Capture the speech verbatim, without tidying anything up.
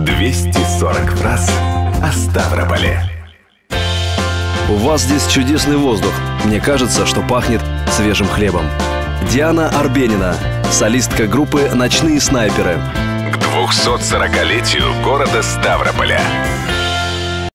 двести сорок фраз о Ставрополе. У вас здесь чудесный воздух. Мне кажется, что пахнет свежим хлебом. Диана Арбенина, солистка группы «Ночные снайперы». К двухсотсорокалетию города Ставрополя